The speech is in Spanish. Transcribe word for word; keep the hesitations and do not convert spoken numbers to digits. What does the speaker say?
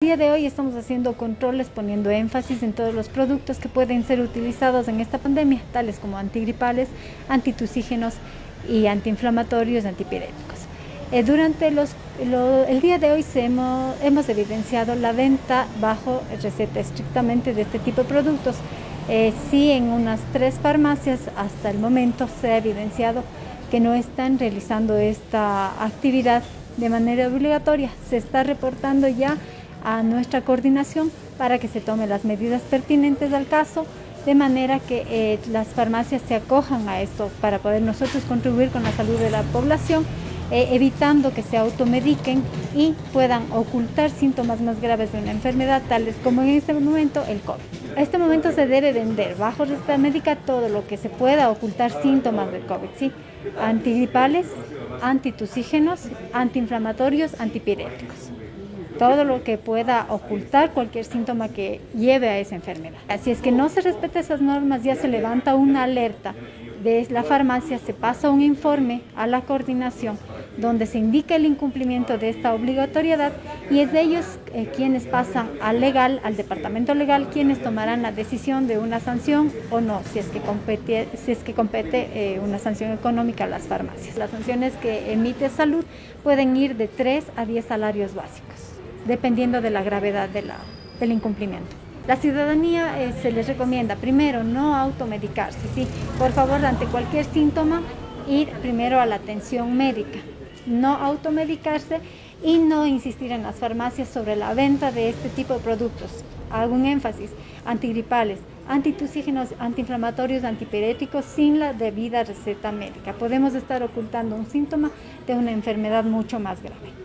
El día de hoy estamos haciendo controles, poniendo énfasis en todos los productos que pueden ser utilizados en esta pandemia, tales como antigripales, antitusígenos y antiinflamatorios, antipiréticos. Eh, durante los, lo, el día de hoy se hemos, hemos evidenciado la venta bajo receta estrictamente de este tipo de productos. Eh, sí, en unas tres farmacias hasta el momento se ha evidenciado que no están realizando esta actividad de manera obligatoria. Se está reportando ya a nuestra coordinación para que se tomen las medidas pertinentes al caso, de manera que eh, las farmacias se acojan a esto para poder nosotros contribuir con la salud de la población, eh, evitando que se automediquen y puedan ocultar síntomas más graves de una enfermedad, tales como en este momento el COVID. A este momento se debe vender bajo receta médica todo lo que se pueda ocultar síntomas del COVID, ¿sí? Antigripales, antitusígenos, antiinflamatorios, antipiréticos. Todo lo que pueda ocultar cualquier síntoma que lleve a esa enfermedad. Si es que no se respeta esas normas, ya se levanta una alerta de la farmacia, se pasa un informe a la coordinación donde se indica el incumplimiento de esta obligatoriedad y es de ellos eh, quienes pasan al legal, al departamento legal, quienes tomarán la decisión de una sanción o no, si es que compete, si es que compete eh, una sanción económica a las farmacias. Las sanciones que emite Salud pueden ir de tres a diez salarios básicos, dependiendo de la gravedad de la, del incumplimiento. La ciudadanía eh, se les recomienda primero no automedicarse, ¿sí? Por favor, ante cualquier síntoma, ir primero a la atención médica, no automedicarse y no insistir en las farmacias sobre la venta de este tipo de productos. Hago un énfasis, antigripales, antitusígenos, antiinflamatorios, antipiréticos sin la debida receta médica. Podemos estar ocultando un síntoma de una enfermedad mucho más grave.